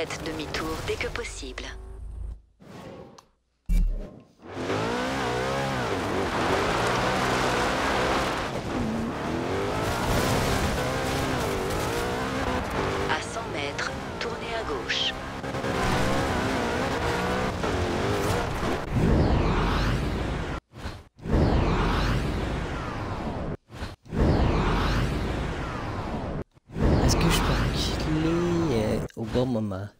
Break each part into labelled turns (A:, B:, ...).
A: Faites demi-tour dès que possible. À 100 mètres, tournez à gauche.
B: Est-ce que je peux reculer au bon moment?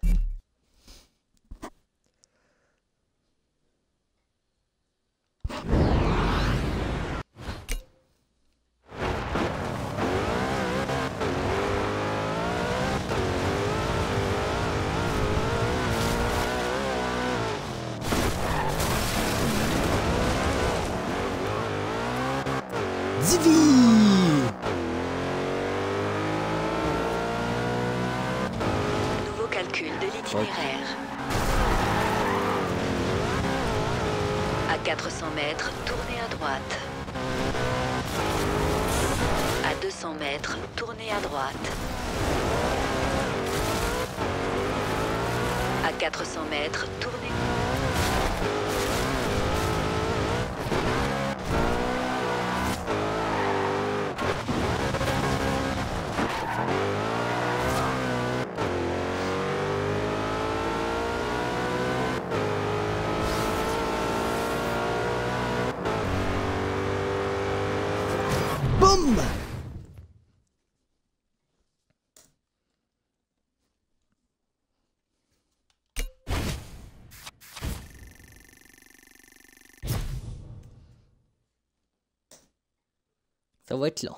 B: Divi!
A: Nouveau calcul de l'itinéraire. À 400 mètres, tournez à droite. À 200 mètres, tournez à droite. À 400 mètres, tournez.
B: Boum! Ça va être long.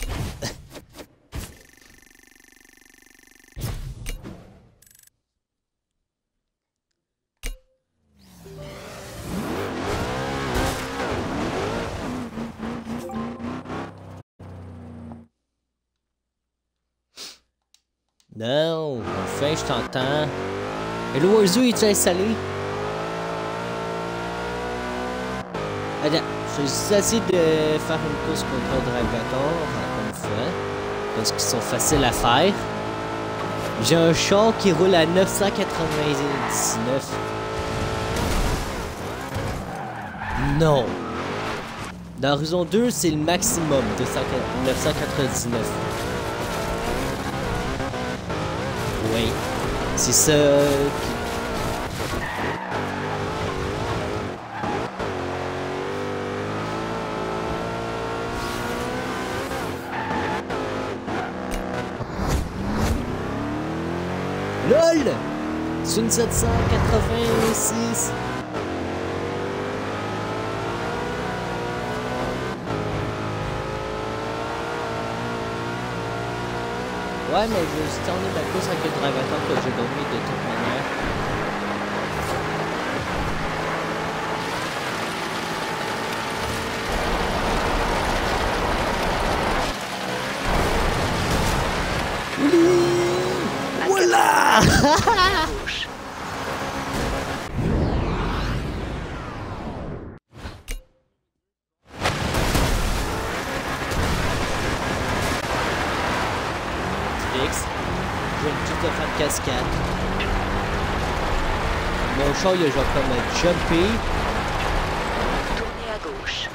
B: Non, enfin je t'entends. Hello Warzoo, es-tu installé? Attends, je vais juste essayer de faire une course contre un Dragator, encore une fois. Parce qu'ils sont faciles à faire. J'ai un char qui roule à 999. Non. Dans Horizon 2, c'est le maximum de 999. Oui, c'est ça qui... LOL! C'est une 786. Ouais, mais je vais tourner ma course avec le Dragator que j'ai dormi de toute manière. Oui! Voilà! Je viens juste de faire de cascade. Mon char, il a genre comme jumpé.
A: Tournez à gauche.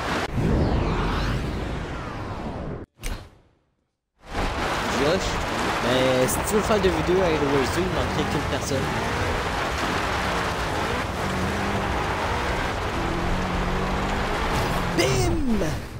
B: Josh, mais si tu veux faire des vidéos avec le Warzoo, il manquerait qu'une personne. Bim!